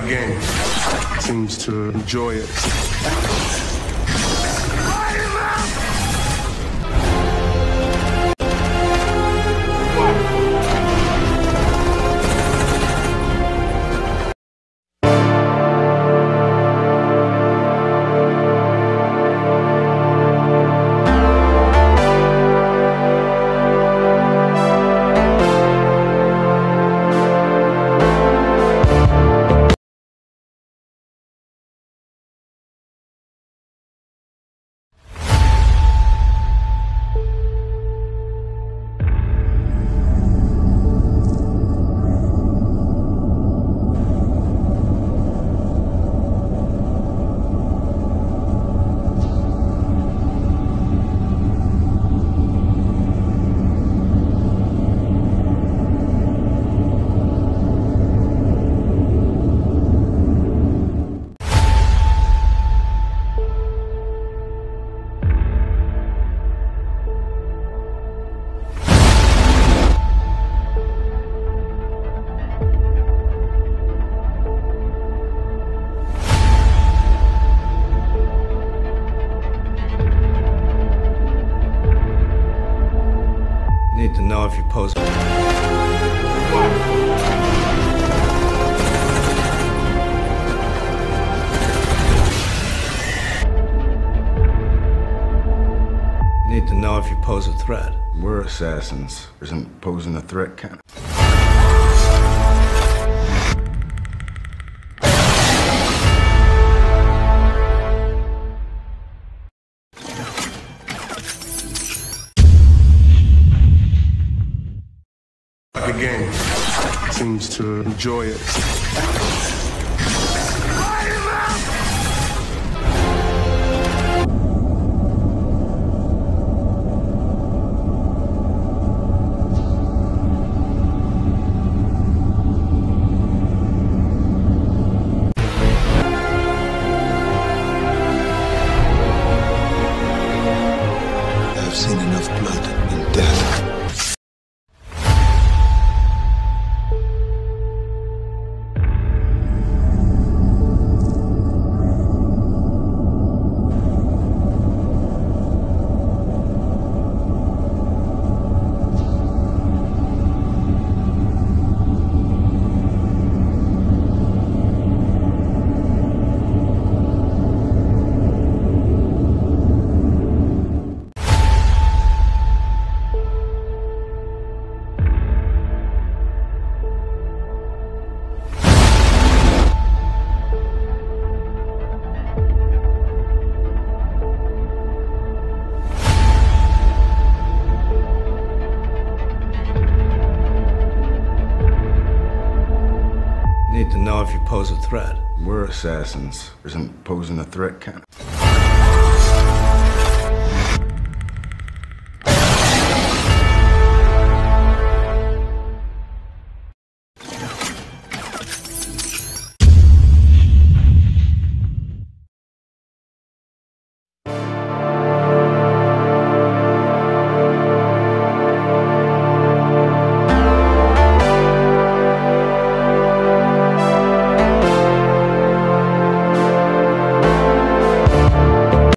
game. Seems to enjoy it. Need to know if you pose. Need to know if you pose a threat. We're assassins. Isn't posing a threat kind of? The game seems to enjoy it. I've seen enough blood and death. Need to know if you pose a threat. We're assassins. Isn't posing a threat kind of?